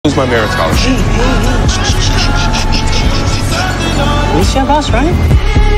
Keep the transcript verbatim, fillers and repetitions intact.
Lose my merit scholarship. At least you have us, right?